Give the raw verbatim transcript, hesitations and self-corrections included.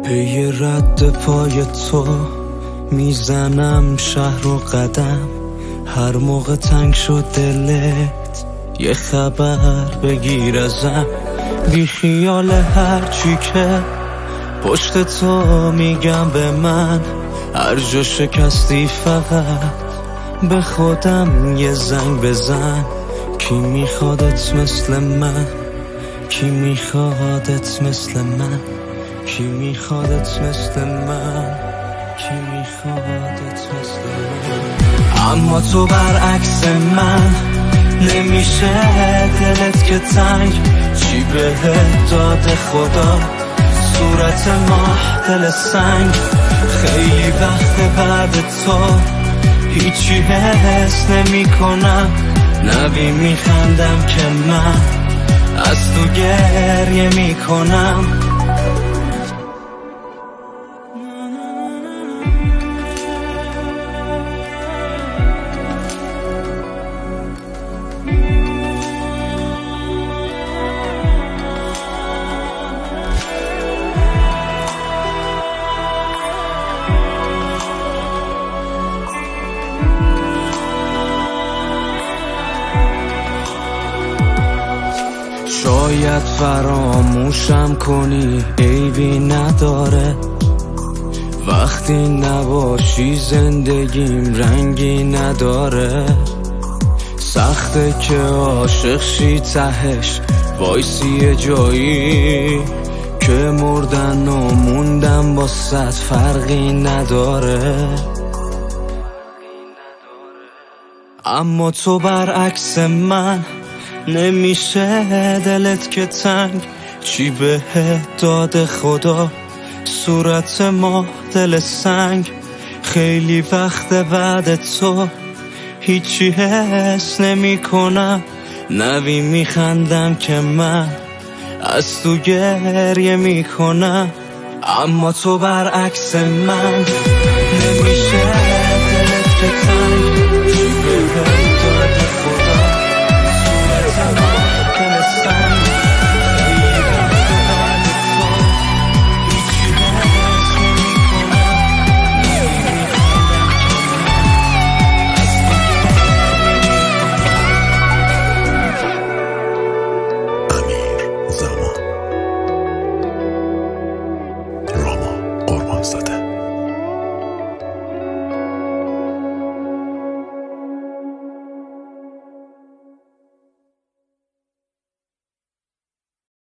پی رد پای تو میزنم شهر و قدم، هر موقع تنگ شد دلت یه خبر بگیر ازم، بی خیال هر چی که پشت تو میگم به من، هر جا شکستی فقط به خودم یه زنگ بزن. کی میخوادت مثل من، کی میخوادت مثل من، کی میخوادت مثل من، کی میخوادت مثل من. اما تو برعکس من، نمیشه دلت که تنگ، چی بهت داده خدا صورت ماه دل سنگ. خیلی وقت بعد تو هیچی حس نمی کنم، نبی میخندم که من از تو گریه میکنم. شاید فراموشم کنی عیبی نداره، وقتی نباشی زندگیم رنگی نداره. سخته که عاشق شی تهش وایسی جایی، که مردن و موندن با صد فرقی نداره. اما تو برعکس من، نمیشه دلت که تنگ، چی بهت داده خدا صورت ما دل سنگ. خیلی وقت بعد تو هیچی حس نمی کنم، نبی میخندم که من از تو گریه میکنم. اما تو برعکس من،